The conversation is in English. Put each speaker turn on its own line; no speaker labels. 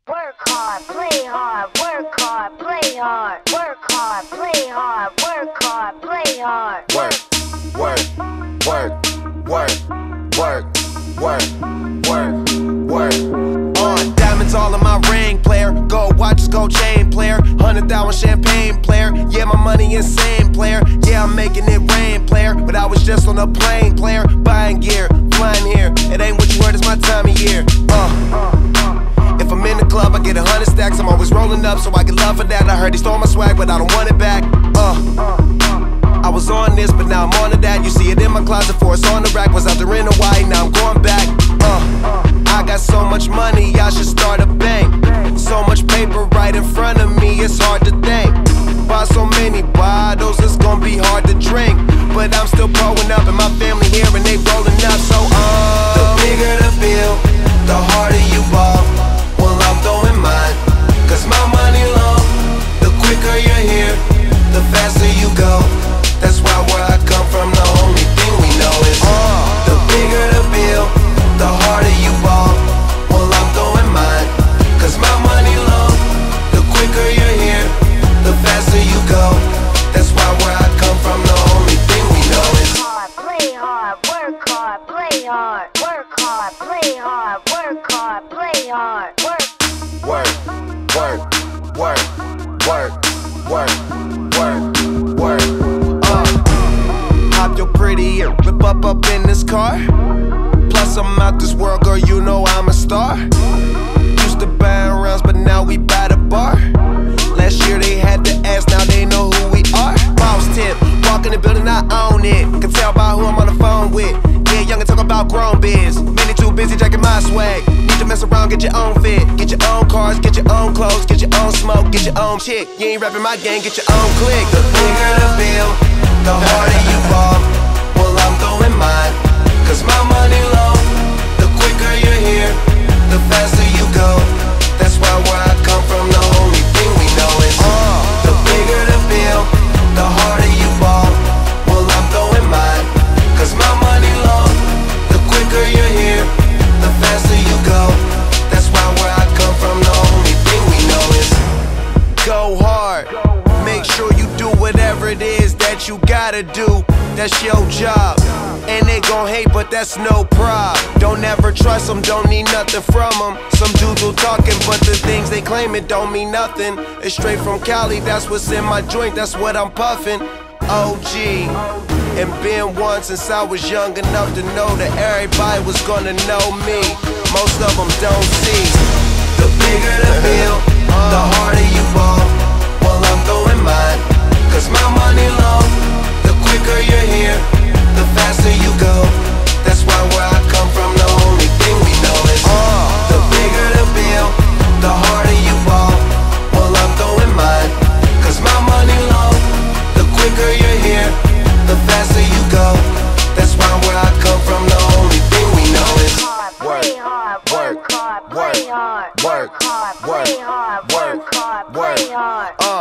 Work hard, play hard, work hard, play hard, work hard, play hard, work hard, play hard.
Work, work, work, work, work, work, work, work. Diamonds all in my ring, player. Gold watches, gold chain, player. 100,000 champagne, player. Yeah, my money insane, player. Yeah, I'm making it rain, player. But I was just on a plane, player. Buying gear, flying here. It ain't what you heard, it's my time of year. If I'm in the club, I get 100 stacks. I'm always rolling up, so I get love for that. I heard he stole my swag, but I don't want it back. I was on this, but now I'm on to that. You see it in my closet, for it's on the rack. Was out there in Hawaii, now I'm going back. I got so much money, I should start a bank. So much paper right in front of me, it's hard to think. Buy so many bottles, it's gonna be hard to drink. But I'm still pulling up, and my family here, and they rolling up. So the bigger the bill, the harder you ball. Well, I'm throwing mine, cause my money long. The quicker you're here, the faster you go. That's why where I come from, the only thing we know is the bigger the bill, the harder you ball. Well, I'm throwing mine, cause my money long. The quicker you're here, the faster you go. That's why where I come from, the only thing we know is
play hard, work hard, play hard, work hard, play hard, work hard, play hard, work,
work, work, work, work, work, work, work. Hop your pretty ear, whip up in this car. Plus I'm out this world, girl, you know I'm a star. Used to buy rounds, but now we buy the bar. Last year they had to ask, now they know who we are. Boss tip, walk in the building, I own it. Can tell by who I'm on the phone with. Yeah, young and talk about grown biz. Many too busy jacking my swag. Need to mess around, get your own fit. Get your own cars, get your own clothes, get your own smoke, get your own chick. You ain't rapping my gang, get your own clique. The bigger the bill, the harder you ball. Well, I'm throwing mine, cause my money long. The quicker you're here, the faster you go. That's why where I come from, the only thing we know is the bigger the bill, the harder you ball. Well, I'm throwing mine, cause my money long. The quicker you're here, the faster you go. That's why where I come from, the only thing we know is go hard. Make sure you do whatever it is that you gotta do. That's your job. And they gon' hate, but that's no prob. Don't ever trust them, don't need nothing from them. Some dudes will talking, but the things they claim it don't mean nothing. It's straight from Cali, that's what's in my joint, that's what I'm puffin'. OG, and been one since I was young enough to know that everybody was gonna know me. Most of them don't see. The bigger the bill, the harder you ball. Well, I'm throwing mine, cause my money long. The quicker you're here, the faster you go. That's why where I come from, the only thing we know is the bigger the bill, the harder you ball. Well, I'm throwing mine, cause my money long. The quicker you're here, the faster you go. That's why where I come from, the only thing we know is work, work, work, work, work, work, work, work, work.